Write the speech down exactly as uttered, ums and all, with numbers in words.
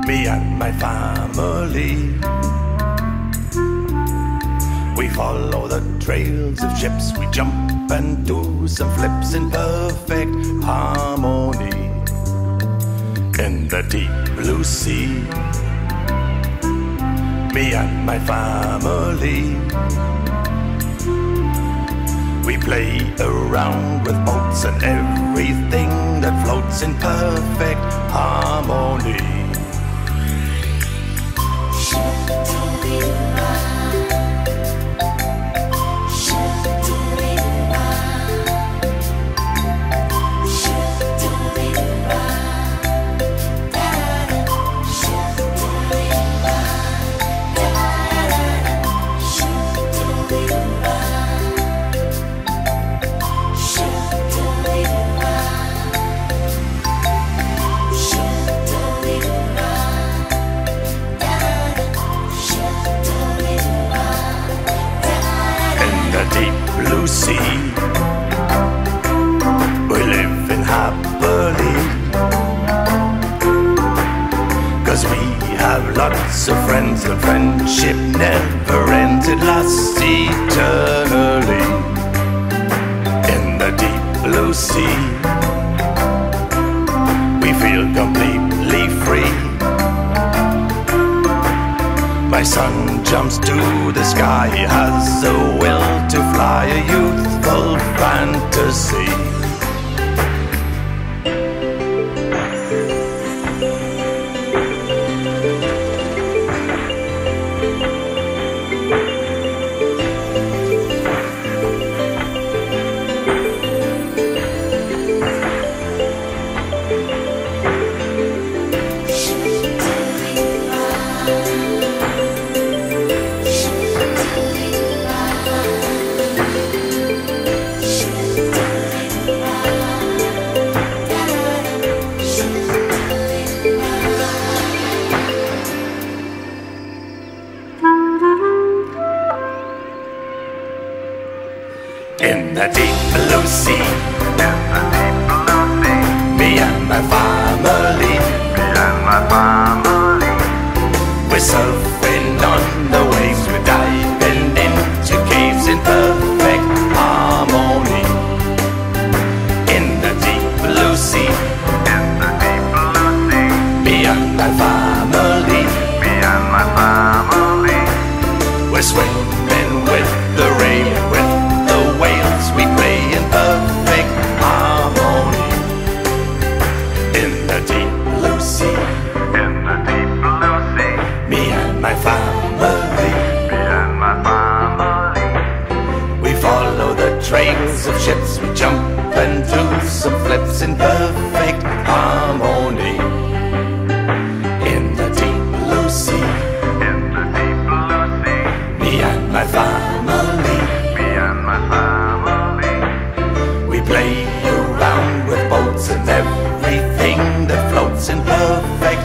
Me and my family, we follow the trails of ships. We jump and do some flips in perfect harmony in the deep blue sea. Me and my family, we play around with boats and everything that floats in perfect harmony. Blue sea, we live in happily, 'cause we have lots of friends and friendship never ends, it lasts eternally in the deep blue sea. We feel completely free. My son jumps to the sky, he has a will to fly, a youthful fantasy. In the deep blue sea, in the deep blue sea, me and my family, me and my family, we're surfing on the waves, we're diving into caves in perfect harmony. In the deep blue sea, in the deep blue sea, me and my family, me and my family, we're swimming with the rain, with whales, we play in perfect harmony in the deep blue sea. In the deep blue sea, me and my family, me and my family, we follow the trails of ships. We jump and do some flips in perfect harmony in the deep blue sea. In the deep blue sea, me and my family, me and my family, we play around with boats and everything that floats in perfect